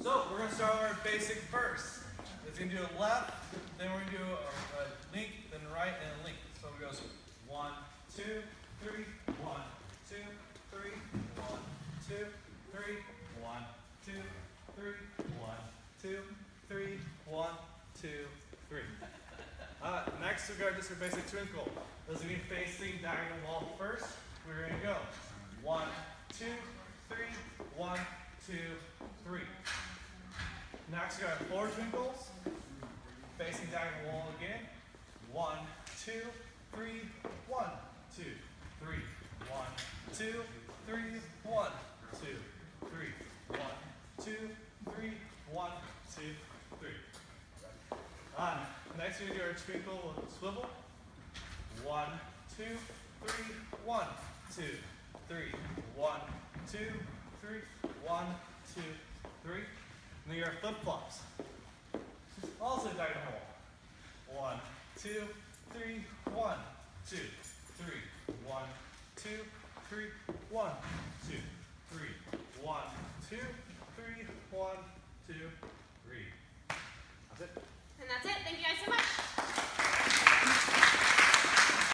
So we're going to start our basic first. It's going to do a left, then we're going to do a link, then right, and a link. So it goes 1, 2, 3, 1, 2, 3, 1, 2, 3, 1, 2, 3, 1, 2, 3, 1, 2, 3. Next we're going to do our basic twinkle. This is going to be facing diagonal wall first. We're going to go 1, 2, 3, 1, 2, 3. Next we got 4 twinkles. Facing diagonal wall again. 1, 2, 3, 1, 2, 3, 1, 2, 3, 1, 2, 3, 1, 2, 3, 1, 2, 3. Next we're going to do our twinkle swivel. 1, 2, 3, 1, 2, 3, 1, 2, 3, 1, 2, 3. And then your flip flops. Also diagonal. 1, 2, 3, 1, 2, 3, 1, 2, 3, 1, 2, 3, 1, 2, 3, 1, 2, 3. That's it. And that's it. Thank you guys so much.